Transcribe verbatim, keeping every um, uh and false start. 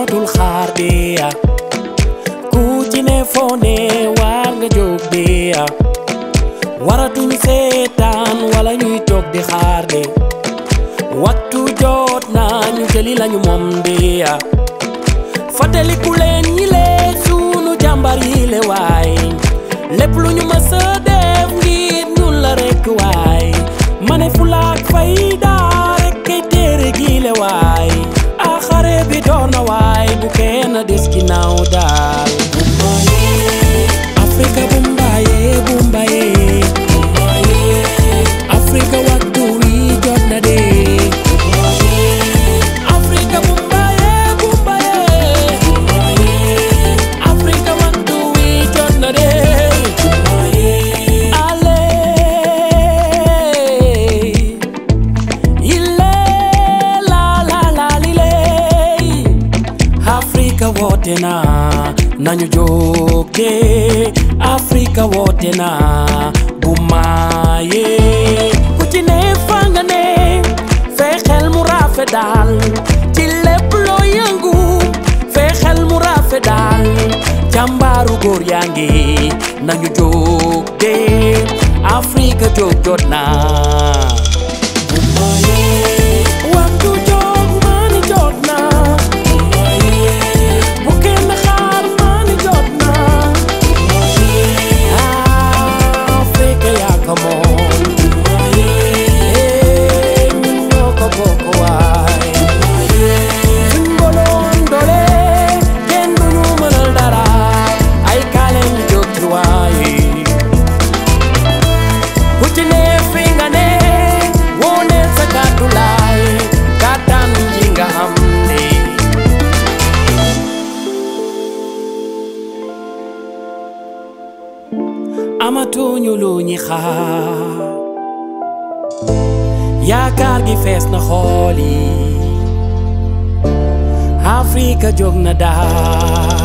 dootul xaar dee ku ci ne foo ne war nga jóg dee waratuñ seetaan wala ñuy toog di xaar de waxtu jot na ñu jëli lañu moom dee fàttaliku leen ñi lee sunu jàmbar yi le waay lépp lu ñu mës a def ngir ñun la rekk waay ma ne fulaak fayda rekk kay téere gi le waay a xare bi door na waay bu kenn des ginnaaw daal Afrika bumbaye bumbaye Afrika waxtu wi jot na de Afrika bumbaye bumbaye Afrika waxtu wi jot na de ale ile la la la lile Afrika woote na nañu jóge Afrika woote na bu maaye ku ci ne fa nga ne fexeel mu rafet daal ci lépp loo yëngu fexeel mu rafet daal jàmbaaru góor yaa ngi nañu jóge Afrika jóg jot na bu maaye waxtu jóg mani jot na bu kenn xaar mani jot na Afrika yaa ko moom ñun ñoo ko bokk waay suñ boloon doole kenn duñu mënal dara ay kaalen ñu jóg ci waay ku ci ne fi nga ne woneel sa kàddu laay kàttan ji nga am ne amatuñu lu ñi xaar yaakaar gi fees na xool yi Afrika jóg na daal